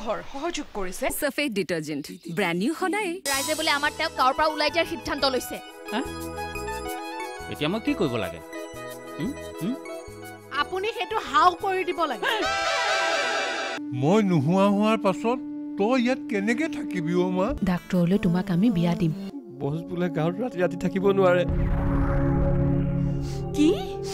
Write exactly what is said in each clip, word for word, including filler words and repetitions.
ঘৰ সহযোগ কৰিছে সফেদ ডিটাৰজেন্ট ব্ৰ্যান্ড নিউ সদায় ৰাইজে বলে আমাৰ তেওঁক গাঁৱৰ পৰা ওলাই যোৱাৰ সিদ্ধান্ত লৈছে এতিয়া মই কি কৰিব লাগে আপুনি সেইটো হাও কৰি দিব লাগে মই নোহোৱা হোৱাৰ পাছত তই ইয়াত কেনেকে থাকিবি অ' মা ডাক্তৰলৈ তোমাক আমি বিয়া দিম বছ বোলে গাঁৱত ৰাতি ৰাতি থাকিব নোৱাৰে কি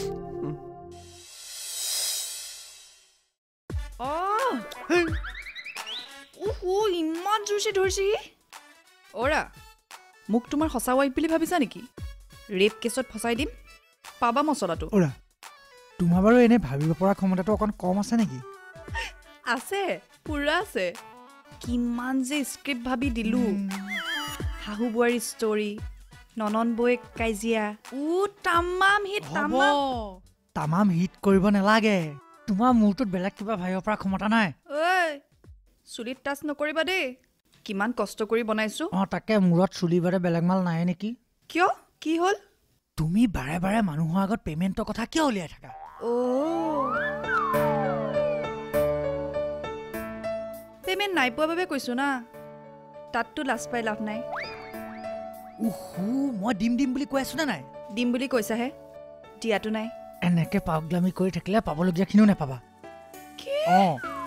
ইমান জোৰছে ধৰিছে অৰা মোক তোমাৰ সঁচা ৱাইফ বুলি ভাবিছা নেকি ৰেপ কেছত ফচাই দিম পাবা মছলাটো অৰা তোমাৰ বাৰু এনে ভাবিব পৰা ক্ষমতাটো অকণ কম আছে নেকি আছে পুৰা আছে কিমান যে স্ক্ৰিপ্ট ভাবি দিলো শাহু বোৱাৰী ষ্টৰী ননন বৈক কাজিয়া উ তামাম হিট তামাম তামাম হিট কৰিব নালাগে তোমাৰ মূৰটোত বেলেগ কিবা ভাবিব পৰা ক্ষমতা নাই ঐ চুলিত টাচ নকৰিবা দেই কিমান কষ্ট কৰি বনাইছো অ তাকে মূৰত চুলি বাৰে বেলেগ মাল নাই নেকি কিয় কি হ'ল তুমি বাৰে বাৰে মানুহৰ আগত পেমেণ্টৰ কথা কিয় উলিয়াই থাকা অ পেমেণ্ট নাই পোৱা বাবে কৈছো না তাততো লাজ পাই লাভ নাই উহু মই দিম দিম বুলি কৈ আছো নে নাই দিম বুলি কৈছাহে দিয়াতো নাই এনেকে পাগলামি কৰি থাকিলে পাবলগীয়াখিনিও নাপাবা অ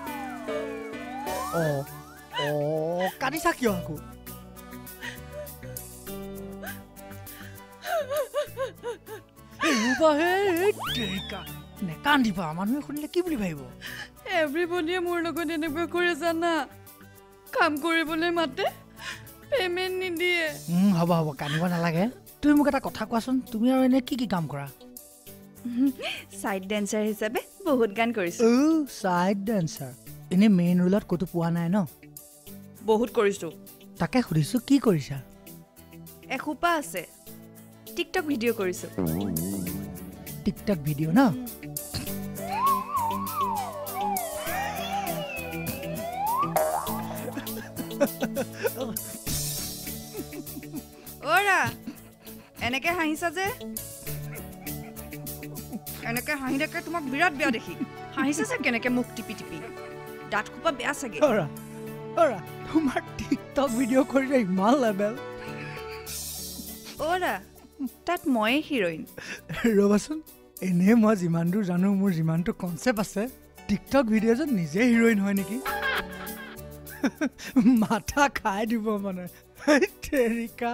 অ অ কান্দিছা কিয় আকৌ নেকান্দিবা মানুহে শুনিলে কি বুলি ভাবিব এভৰিবডিয়ে মোৰ লগত এনেকুৱা কৰে জানা কাম কৰিবলৈ মাতে পেমেণ্ট নিদিয়ে হ'ব হ'ব কান্দিব নালাগে তুমি মোক এটা কথা কোৱাচোন তুমি আৰু এনে কি কি কাম কৰা সাইড ডেন্সাৰ হিচাপে বহুত গান কৰিছো ও সাইড ডেন্সাৰ এনে মেইন ৰোলত কতো পোৱা নাই ন বহুত কৰিছো তাকে সুধিছো কি কৰিছা এখোপা আছে টিকটক ভিডিঅ' কৰিছো টিকটক ভিডিঅ' ন ওৰা এনেকে হাঁহিছা যে এনেকে হাঁহি থাকে তোমাক বিৰাট বেয়া দেখি হাঁহিছা যে কেনেকে মুখ টিপি টিপি দাঁত খোপা বেয়া চাগে ওৰা ওৰা তোমাৰ টিকটক ভিডিঅ' কৰিলে ইমান লেভেল ওৰা তাত মই হিৰোইন ৰবাচোন এনে মই যিমান দূৰ জানো মোৰ যিমানটো কনচেপ্ট আছে টিকটক ভিডিঅ' যত নিজে হিৰোইন হয় নেকি মাথা খাই দিব মানে তেৰিকা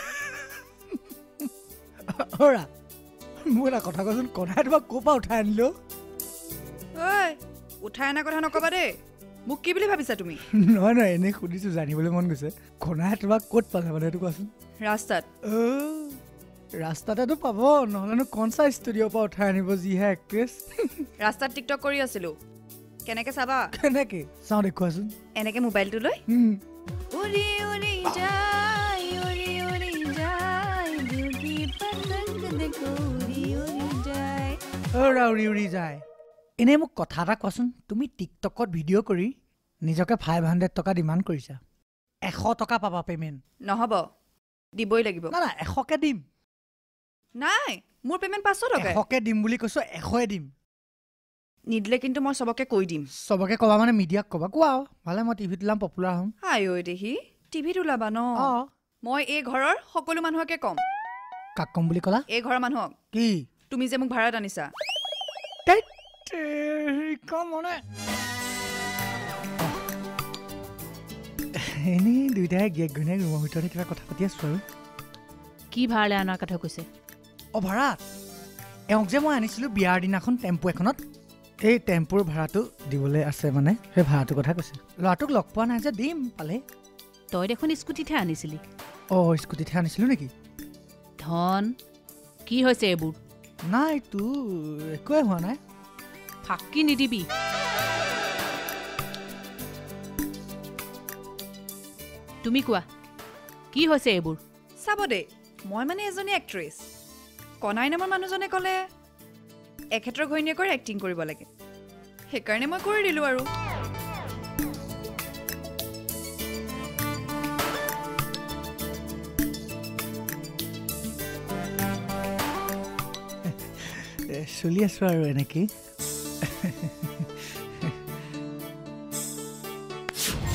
ওৰা মোৰ এটা কথা কোৱাচোন কণাই তোমাক ক'ৰ পৰা উঠাই আনিলো ঐ উঠাই অনা কথা নকবা দেই মোক কি বুলি ভাবিছা তুমি নহয় নহয় এনেই সুধিছো জানিবলৈ মন গৈছে কণাই তোমাক ক'ত পালে মানে সেইটো কোৱাচোন ৰাস্তাত ৰাস্তাতেতো পাব নহ'লেনো কনচা ষ্টুডিঅ'ৰ পৰা উঠাই আনিব যিহে এক্ট্ৰেছ ৰাস্তাত টিকটক কৰি আছিলো কেনেকে চাবা কেনেকে চাওঁ দেখুৱাচোন এনেকে মোবাইলটো লৈ উৰি উৰি যায় উৰি উৰি যায় দুগি পতংগ দেখো উৰি উৰি যায় ওৰা উৰি উৰি যায় এনেই মোক কথা এটা কোৱাচোন তুমি টিকটকত ভিডিঅ' কৰি নিজকে ফাইভ হাণ্ড্ৰেড টকা ডিমাণ্ড কৰিছা এশ টকা পাবা পে'মেণ্ট নহ'ব দিবই লাগিব না না এশকে দিম নাই মোৰ পে'মেণ্ট পাঁচশ টকা এশকে দিম বুলি কৈছো এশয়ে দিম নিদিলে কিন্তু মই চবকে কৈ দিম চবকে ক'বা মানে মিডিয়াক ক'বা কোৱা ভালে মই টিভিত ওলাম পপুলাৰ হ'ম হাই ঐ দেহি টিভিত ওলাবা ন মই এই ঘৰৰ সকলো মানুহকে ক'ম কাক ক'ম বুলি ক'লা এই ঘৰৰ মানুহক কি তুমি যে মোক ভাড়াত আনিছা মানে এনেই দুইটাই গিয়েক ঘৈণীয়েক ৰুমৰ ভিতৰতে কিবা কথা পাতি আছো আৰু কি ভাড়ালৈ অনাৰ কথা কৈছে অ ভাড়াত এওঁক যে মই আনিছিলোঁ বিয়াৰ দিনাখন টেম্পু এখনত এই টেম্পুৰ ভাড়াটো দিবলৈ আছে মানে সেই ভাড়াটোৰ কথা কৈছে ল'ৰাটোক লগ পোৱা নাই যে দিম পালে তই দেখোন স্কুটিতহে আনিছিলি অ স্কুটিতহে আনিছিলোঁ নেকি ধন কি হৈছে এইবোৰ নাই তো একোৱে হোৱা নাই ফাঁকি নিদিবি তুমি কোৱা কি হৈছে এইবোৰ চাব দেই মই মানে এজনী এক্ট্ৰেছ কণাই নামৰ মানুহজনে ক'লে এখেতৰ ঘৈণীয়েকৰ এক্টিং কৰিব লাগে সেইকাৰণে মই কৰি দিলোঁ আৰু চলি আছোঁ আৰু এনেকেই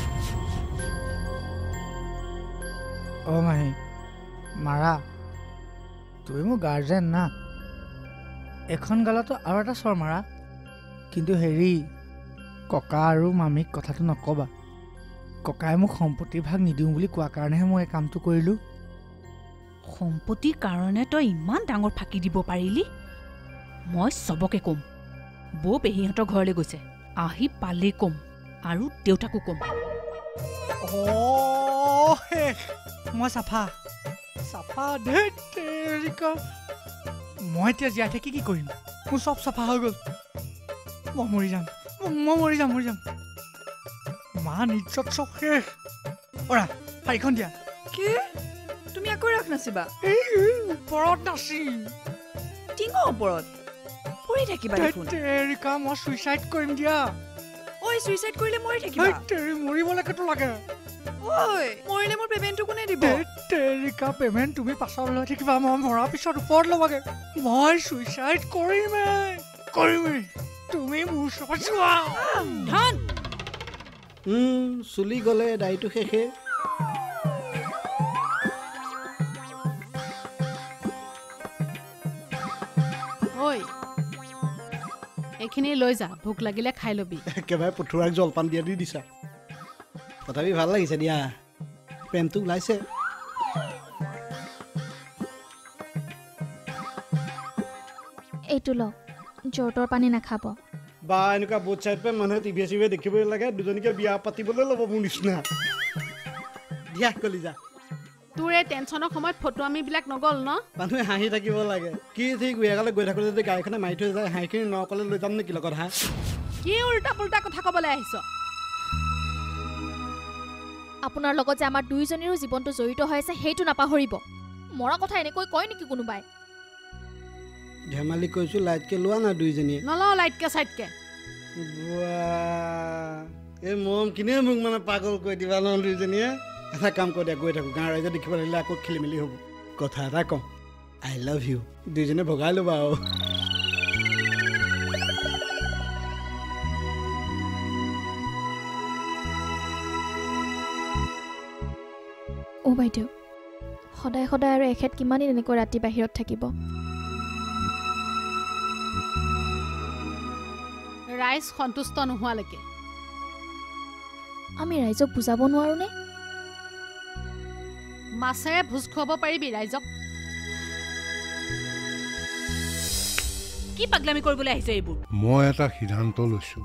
অ' মাহী মাৰা তুমি মোৰ গাৰ্জেন না এখন গালতো আৰু এটা চৰ মাৰা কিন্তু হেৰি ককা আৰু মামীক কথাটো নক'বা ককাই মোক সম্পত্তিৰ ভাগ নিদিওঁ বুলি কোৱাৰ কাৰণেহে মই এই কামটো কৰিলোঁ সম্পত্তিৰ কাৰণে তই ইমান ডাঙৰ ফাঁকি দিব পাৰিলি মই চবকে ক'ম বৌ পেহীহঁতৰ ঘৰলৈ গৈছে আহি পালেই ক'ম আৰু দেউতাকো ক'ম মই চাফা চাফা ধেৰিকা মই এতিয়া জীয়াই থাকি কি কৰিম মোৰ চব চাফা হৈ গ'ল মই মৰি যাম মই মৰি যাম মৰি যাম মা নিজ্জত চব শেষ অৰা শাৰীখন দিয়া কি তুমি আকৌ ৰাখ নাচিবা এই ওপৰত নাচিম টিঙৰ ওপৰত পৰি থাকিবা দেখোন ধেৰিকা মই চুইচাইড কৰিম দিয়া ঐ চুইচাইড কৰিলে মৰি থাকিবা তেৰি মৰিবলৈকেতো লাগে ঐ মৰিলে মোৰ পেমেণ্টটো কোনে দিব তেৰিকা পেমেণ্ট তুমি পাছত লৈ থাকিবা মই মৰাৰ পিছত ওপৰত ল'বাগে মই চুইচাইড কৰিমেই কৰিমেই তুমি মোৰ ওচৰত যোৱা ধন চুলি গ'লে দাইটো শেষে ঐ এইখিনি লৈ যা ভোক লাগিলে খাই ল'বি একেবাৰে পঠুৰাক জলপান দিয়া দি দিছা তথাপি ভাল লাগিছে দিয়া প্ৰেমটো ওলাইছে এইটো লওক জ্বৰটোৰ পানী নাখাব বা এনেকুৱা বোট চাইড পে মানুহে টিভিয়ে চিভিয়ে দেখিবলৈ লাগে দুজনীকে বিয়া পাতিবলৈ ল'ব মোৰ নিচিনা দিয়া কলিজা তোৰ এই টেনশ্যনৰ সময়ত ফটোৱামিবিলাক নগ'ল ন মানুহে হাঁহি থাকিব লাগে কি ঠিক বিয়াগালে গৈ থাকোঁতে যদি গাড়ীখনে মাৰি থৈ যায় হাঁহিখিনি নকলে লৈ যাম নেকি লগত হাঁহ কি উল্টা পুল্টা কথা ক'বলৈ আহিছ আপোনাৰ লগত যে আমাৰ দুইজনীৰো জীৱনটো জড়িত হৈ আছে সেইটো নাপাহৰিব মৰা কথা এনেকৈ কয় নেকি কোনোবাই ধেমালি কৈছোঁ লাইটকে লোৱা না দুইজনীয়ে নলওঁ লাইটকে চাইটকে এই মৰম কিনে মোক মানে পাগল কৰি দিবা ন দুইজনীয়ে এটা কাম কৰি দিয়া গৈ থাকোঁ গাঁৱৰ ৰাইজে দেখিব লাগিলে আকৌ খেলি মেলি হ'ব কথা এটা কওঁ আই লাভ ইউ দুইজনে ভগাই ল'বা আৰু অ' বাইদেউ সদায় সদায় আৰু এখেত কিমান দিন এনেকৈ ৰাতি বাহিৰত থাকিব ৰাইজ সন্তুষ্ট নোহোৱালৈকে আমি ৰাইজক বুজাব নোৱাৰোনে মাছেৰে ভোজ খুৱাব পাৰিবি ৰাইজক কি পাগলামি কৰিবলৈ আহিছে এইবোৰ মই এটা সিদ্ধান্ত লৈছোঁ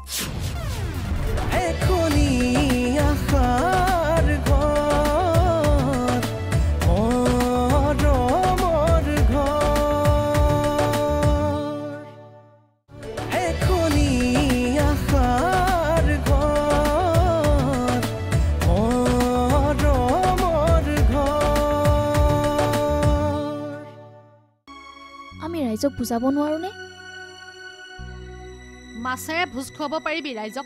ৰাইজক বুজাব নোৱাৰোনে মাছেৰে ভোজ খুৱাব পাৰিবি ৰাইজক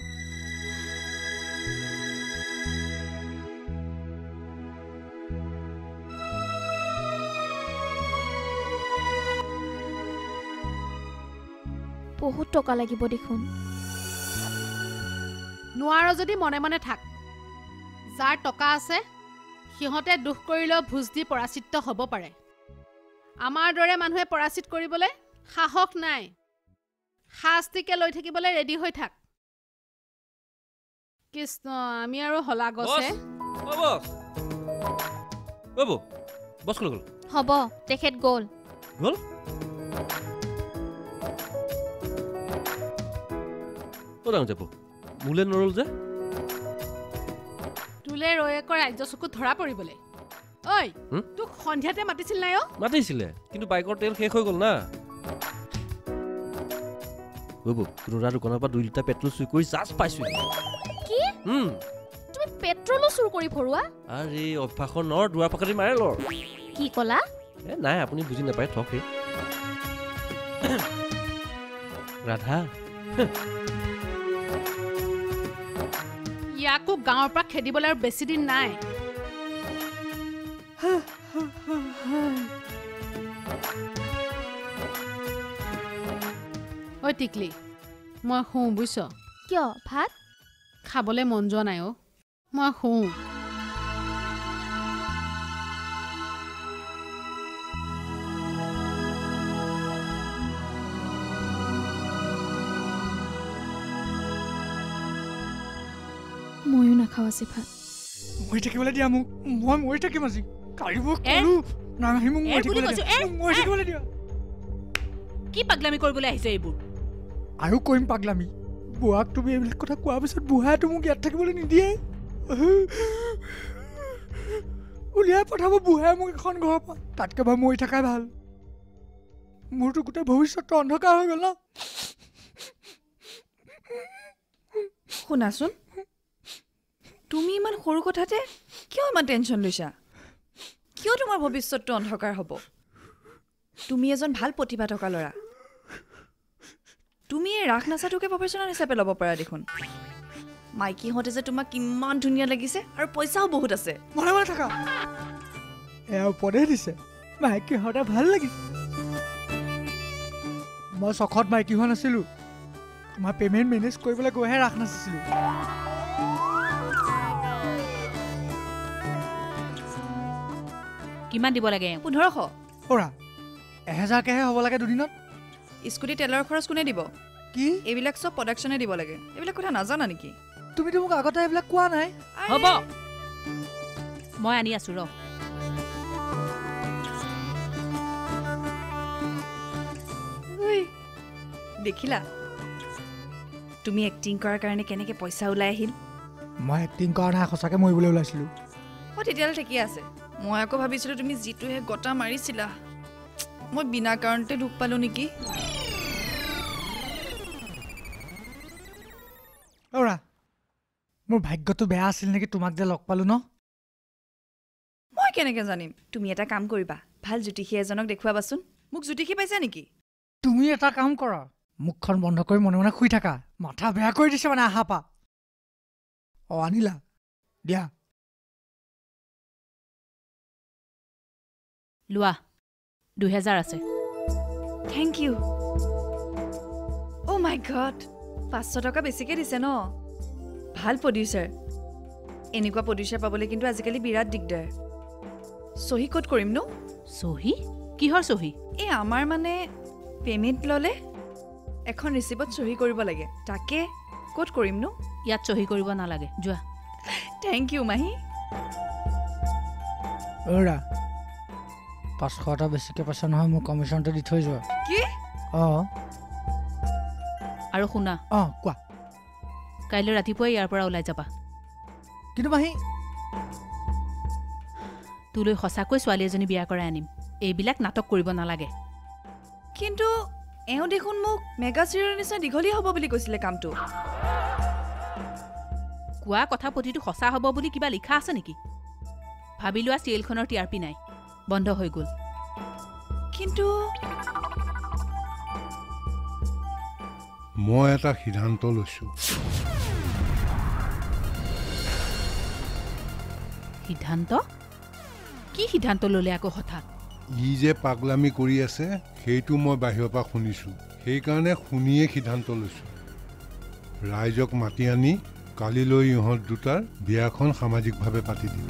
বহুত টকা লাগিব দেখোন নোৱাৰ যদি মনে মনে থাক যাৰ টকা আছে সিহঁতে দুখ কৰিলেও ভোজ দি পৰাচিত হ'ব পাৰে আমাৰ দৰে মানুহে পৰাচিত কৰিবলৈ সাহস নাই শাস্তিকে লৈ থাকিবলৈ ৰেডি হৈ থাক কৃষ্ণ আমি আৰু হলা গছে হ'ব তেখেত গ'ল গ'ল ক'ত যাব মোলে নৰল যে তোলে ৰয়েকৰ ৰাজ্য চকুত ধৰা পৰিবলৈ ঐ তোক সন্ধিয়াতে মাতিছিল নাই অ' মাতিছিলে কিন্তু বাইকৰ তেল শেষ হৈ গ'ল না বাবু তোৰা দোকানৰ পৰা দুই লিটাৰ পেট্ৰল চুৰি কৰি জাষ্ট পাইছো কি তুমি পেট্ৰলো চুৰ কৰি ফুৰোৱা আৰে অভ্যাসৰ নৰ দুৱাৰ পাকাটি মাৰে লৰ কি ক'লা এ নাই আপুনি বুজি নাপায় থকে ৰাধা ইয়াকো গাঁৱৰ পৰা খেদিবলৈ আৰু বেছি দিন নাই ঐ টিকলি মই শুওঁ বুজিছ কিয় ভাত খাবলৈ মন যোৱা নাই অ' মই শুওঁ নাখাওঁ আজি ভাত মৰি থাকিবলৈ দিয়া মোক মই মৰি থাকিম আজি কালি মোক কলো নাহি মোক মৰি থাকিবলৈ মৰি থাকিবলৈ দিয়া কি পাগলামি কৰিবলৈ আহিছে এইবোৰ আৰু কইম পাগলামি বুঢ়াক তুমি এইবিলাক কথা কোৱাৰ পিছত বুঢ়াইতো মোক ইয়াত থাকিবলৈ নিদিয়ে উলিয়াই পঠাব বুঢ়াই মোক এখন ঘৰৰ পৰা তাতকৈ বাৰু মৰি থকাই ভাল মোৰতো গোটেই ভৱিষ্যতটো অন্ধকাৰ হৈ গ'ল ন শুনাচোন তুমি ইমান সৰু কথাতে কিয় ইমান টেনশ্যন লৈছা কিয় তোমাৰ ভৱিষ্যতটো অন্ধকাৰ হ'ব তুমি এজন ভাল প্ৰতিভা থকা ল'ৰা তুমি এই ৰাস নাচাটোকে প্ৰফেশ্যনেল হিচাপে ল'ব পাৰা দেখোন মাইকীহঁতে যে তোমাক কিমান ধুনীয়া লাগিছে আৰু পইচাও বহুত আছে মনে মনে থাকা এয়া উপদেশ দিছে মাইকীহঁতে ভাল লাগিছে মই চখত মাইকী হোৱা নাছিলোঁ মই পে'মেণ্ট মেনেজ কৰিবলৈ গৈহে ৰাস নাচিছিলোঁ কিমান দিব লাগে পোন্ধৰশ অৰা এহেজাৰকেহে হ'ব লাগে দুদিনত স্কুটি তেলৰ খৰচ কোনে দিব কি এইবিলাক চব প্ৰডাকশ্যনে দিব লাগে এইবিলাক কথা নাজানা নেকি তুমিতো মোক আগতে এইবিলাক কোৱা নাই হ'ব মই আনি আছোঁ ৰ দেখিলা তুমি এক্টিং কৰাৰ কাৰণে কেনেকৈ পইচা ওলাই আহিল মই এক্টিং কৰা নাই সঁচাকৈ মৰিবলৈ ওলাইছিলোঁ অঁ তেতিয়াহ'লে ঠিকে আছে মই আকৌ ভাবিছিলোঁ তুমি যিটোহে গটা মাৰিছিলা মই বিনা কাৰণতে দুখ পালোঁ নেকি অৰা মোৰ ভাগ্যটো বেয়া আছিল নেকি তোমাক যে লগ পালোঁ ন মই কেনেকৈ জানিম তুমি এটা কাম কৰিবা ভাল জ্যোতিষী এজনক দেখুৱাবাচোন মোক জ্যোতিষী পাইছা নেকি তুমি এটা কাম কৰা মুখখন বন্ধ কৰি মনে মনে শুই থাকা মাথা বেয়া কৰি দিছে মানে আহা পা অঁ আনিলা দিয়া লোৱা দুহেজাৰ আছে thank you oh' my God পাঁচশ টকা বেছিকৈ দিছে ন ভাল প্ৰডিউচাৰ এনেকুৱা প্ৰডিউচাৰ পাবলৈ কিন্তু আজিকালি বিৰাট দিগদাৰ চহী ক'ত কৰিম ন চহী কিহৰ চহী এই আমাৰ মানে পে'মেণ্ট ল'লে এখন ৰিচিপ্টত চহী কৰিব লাগে তাকে ক'ত কৰিম ন ইয়াত চহী কৰিব নালাগে যোৱা থেংক ইউ মাহী অৰা পাঁচশ এটা বেছিকৈ পাইছা নহয় মোৰ কমিশ্যনটো দি থৈ যোৱা কি অঁ আৰু শুনা অঁ কোৱা কাইলৈ ৰাতিপুৱাই ইয়াৰ পৰা ওলাই যাবা কিন্তু মাহী তোলৈ সঁচাকৈ ছোৱালী এজনী বিয়া কৰাই আনিম এইবিলাক নাটক কৰিব নালাগে কিন্তু এওঁ দেখোন মোক মেগা চিৰিয়েলৰ নিচিনা দীঘলীয়া হ'ব বুলি কৈছিলে কামটো কোৱা কথা প্ৰতিটো সঁচা হ'ব বুলি কিবা লিখা আছে নেকি ভাবি লোৱা চিৰিয়েলখনৰ টি আৰ পি নাই বন্ধ হৈ গ'ল কিন্তু মই এটা সিদ্ধান্ত লৈছোঁ সিদ্ধান্ত কি সিদ্ধান্ত ল'লে আকৌ হঠাৎ ই যে পাগলামি কৰি আছে সেইটো মই বাহিৰৰ পৰা শুনিছোঁ সেইকাৰণে শুনিয়ে সিদ্ধান্ত লৈছোঁ ৰাইজক মাতি আনি কালিলৈ ইহঁত দুটাৰ বিয়াখন সামাজিকভাৱে পাতি দিম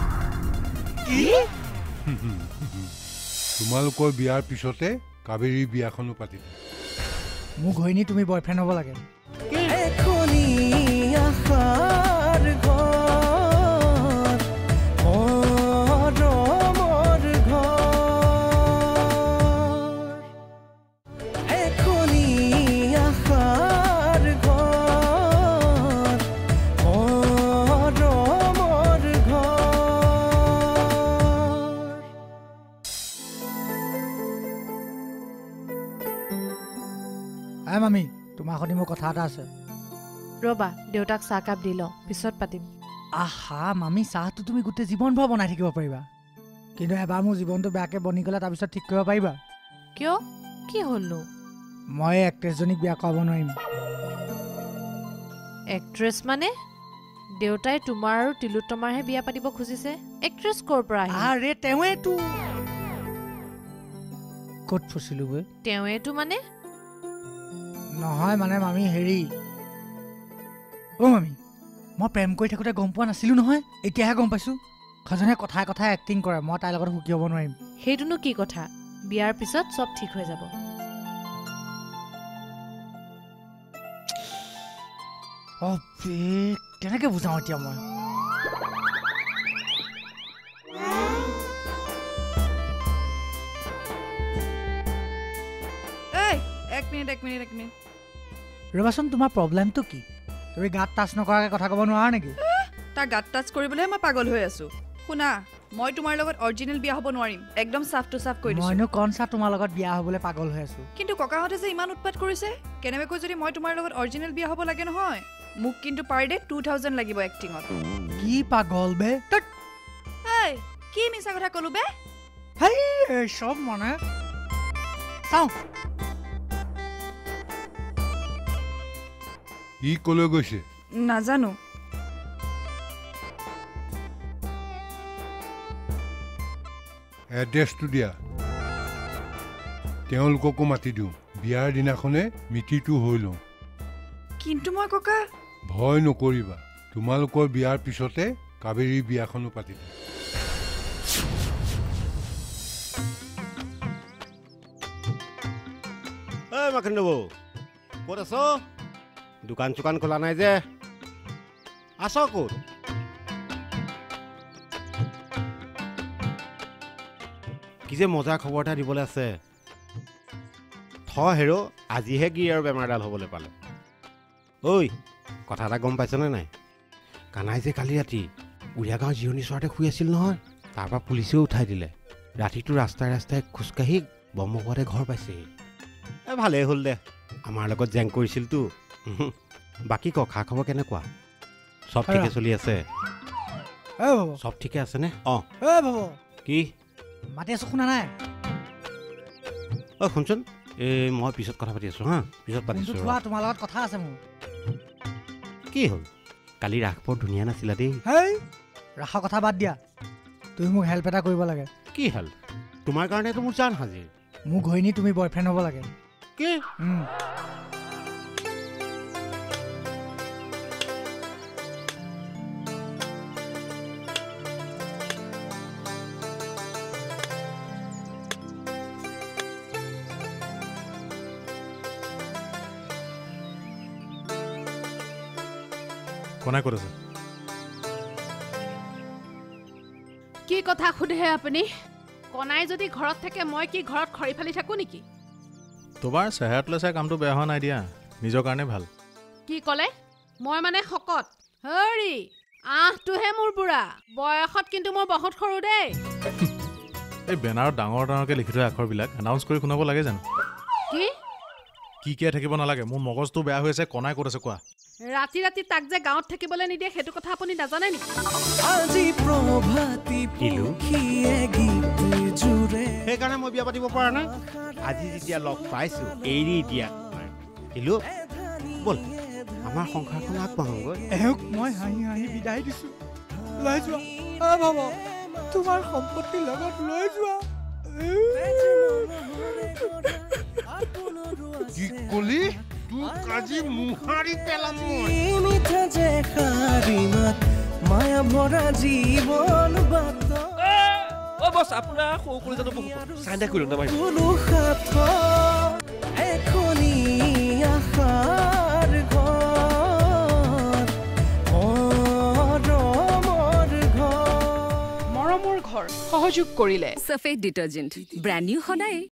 তোমালোকৰ বিয়াৰ পিছতে কাবেৰীৰ বিয়াখনো পাতি দিম মোক ঘৈণী তুমি বয়ফ্ৰেণ্ড হ'ব লাগে মামী তোমাৰ সৈতে মোৰ কথা এটা আছে ৰ'বা দেউতাক চাহকাপ দি লওঁ পিছত পাতিম আহা মামী চাহটো তুমি গোটেই জীৱনভৰ বনাই থাকিব পাৰিবা কিন্তু এবাৰ মোৰ জীৱনটো বেয়াকৈ বনি গ'লে তাৰপিছত ঠিক কৰিব পাৰিবা কিয় কি হ'লনো মই এক্ট্ৰেছজনীক বিয়া কৰাব নোৱাৰিম এক্ট্ৰেছ মানে দেউতাই তোমাৰ আৰু তিলোত্তমাৰহে বিয়া পাতিব খুজিছে এক্ট্ৰেছ ক'ৰ পৰা আহিল আৰে তেওঁৱেতো ক'ত ফচিলোঁ গৈ তেওঁৱেতো মানে নহয় মানে মামী হেৰি অ' মামী মই প্ৰেম কৰি থাকোঁতে গম পোৱা নাছিলোঁ নহয় এতিয়াহে গম পাইছোঁ খজনে কথাই কথাই এক্টিং কৰে মই তাইৰ লগত সুখী হ'ব নোৱাৰিম সেইটোনো কি কথা বিয়াৰ পিছত চব ঠিক হৈ যাব অ' কেনেকৈ বুজাওঁ এতিয়া মই এক মিনিট এক মিনিট এক মিনিট ৰবাচোন তোমাৰ প্ৰব্লেমটো কি তুমি গাত টাচ নকৰাকৈ কথা ক'ব নোৱাৰা নেকি তাৰ গাত টাচ কৰিবলৈ মই পাগল হৈ আছো শুনা মই তোমাৰ লগত অৰিজিনেল বিয়া হ'ব নোৱাৰিম একদম সাফ টু সাফ কৈ দিছো মইনো কনচা তোমাৰ লগত বিয়া হ'বলৈ পাগল হৈ আছো কিন্তু ককাহঁতে যে ইমান উৎপাত কৰিছে কেনেকৈ যদি মই তোমাৰ লগত অৰিজিনেল বিয়া হ'ব লাগে নহয় মোক কিন্তু পাৰ ডে টু থাউজেণ্ড লাগিব এক্টিঙত কি পাগল বে এই কি মিছা কথা ক'লো বে হেই এই সব মানে চাওঁ ই কলৈ গৈছে নাজানো এড্ৰেছটো দিয়া তেওঁলোককো মাতি দিওঁ বিয়াৰ দিনাখনে মিটিৰটো হৈ লওঁ কিন্তু মই ককা ভয় নকৰিবা তোমালোকৰ বিয়াৰ পিছতে কাবেৰী বিয়াখনো পাতি দিম এই মাখিন্দু বৌ ক'ত আছ দোকান চোকান খোলা নাই যে আছ ক'ত কি যে মজা খবৰ এটা দিবলৈ আছে থ হেৰ' আজিহে গিৰিয়াৰ বেমাৰডাল হ'বলৈ পালে ঐ কথা এটা গম পাইছনে নাই কানাই যে কালি ৰাতি উৰিয়া গাঁও জিৰণি চোৱাতে শুই আছিল নহয় তাৰপৰা পুলিচেও উঠাই দিলে ৰাতিটো ৰাস্তাই ৰাস্তাই খোজকাঢ়ি ব্ৰহ্মপুৱাতে ঘৰ পাইছেহি এই ভালেই হ'ল দে আমাৰ লগত জেং কৰিছিলতো বাকী ক খা খবৰ কেনেকুৱা চব ঠিকে চলি আছে চব ঠিকে আছেনে অঁ কি মাতি আছো শুনা নাই ঐ শুনচোন এই মই পিছত কথা পাতি আছোঁ হা পিছত পাতিছোঁ তোমাৰ লগত কথা আছে মোৰ কি হ'ল কালি ৰাস বৰ ধুনীয়া নাছিলা দেই হেই ৰাসৰ কথা বাদ দিয়া তুমি মোক হেল্প এটা কৰিব লাগে কি হেল্প তোমাৰ কাৰণেতো মোৰ জান হাজিৰ মোক ঘৈণী তুমি বয়ফ্ৰেণ্ড হ'ব লাগে কি কোনাই ক'ত আছে কি কথা সোধে আপুনি কনাই যদি ঘৰত থাকে মই কি ঘৰত খৰি ফালি থাকো নেকি তোমাৰ চেহেৰাটোলৈ চাই কামটো বেয়া হোৱা নাই দিয়া নিজৰ কাৰণে ভাল কি ক'লে মই মানে শকত হৰি আহটোহে মোৰ বুঢ়া বয়সত কিন্তু মই বহুত সৰু দেই এই বেনাৰত ডাঙৰ ডাঙৰকৈ লিখি থোৱা আখৰবিলাক এনাউন্স কৰি শুনাব লাগে জানো কি কি কিয় থাকিব নালাগে মোৰ মগজটো বেয়া হৈ আছে কনাই ক'ত আছে কোৱা ৰাতি ৰাতি তাক যে গাঁৱত থাকিবলৈ নিদিয়ে সেইটো কথা আপুনি নাজানে নেকি সেইকাৰণে মই বিয়া পাতিব পৰা নাই আজি যেতিয়া লগ পাইছো এৰি দিয়া কিলো ব'ল আমাৰ সংসাৰখন আগবাঢ়োগৈ এওঁক মই হাঁহি হাঁহি বিদায় দিছো লৈ যোৱা অ ভাব তোমাৰ সম্পত্তি লগত লৈ যোৱা কি কলি তোক আজি মুহাৰি পেলাম মায়া ভৰা জীৱন বাত ও বস আপোনাৰ সৌ কৰি জানো চাইন্দা কৰিলো না ভাই কোনো সাথ এখনি আশাৰ ঘৰ মৰমৰ ঘৰ মৰমৰ ঘৰ সহযোগ কৰিলে সফেদ ডিটাৰজেন্ট ব্র্যান্ড নিউ সদায়